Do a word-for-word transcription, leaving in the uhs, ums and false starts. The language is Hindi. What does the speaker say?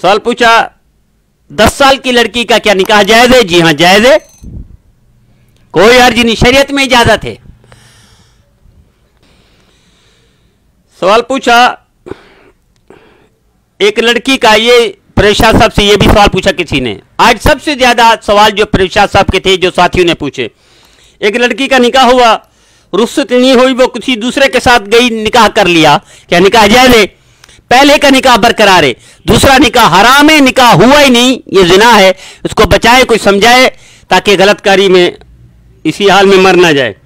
सवाल पूछा, दस साल की लड़की का क्या निकाह जायज है? जी हां जायज है, कोई हर्ज नहीं, शरीयत में इजाजत है। सवाल पूछा एक लड़की का, ये परेशान साहब से ये भी सवाल पूछा किसी ने। आज सबसे ज्यादा सवाल जो परेशान साहब के थे, जो साथियों ने पूछे, एक लड़की का निकाह हुआ, रुखसत नहीं हुई, वो किसी दूसरे के साथ गई, निकाह कर लिया, क्या निकाह जायज है? पहले का निकाह बरकरार है, दूसरा निकाह हराम है, निकाह हुआ ही नहीं, ये जिना है, उसको बचाए, कोई समझाए ताकि गलतकारी में इसी हाल में मर ना जाए।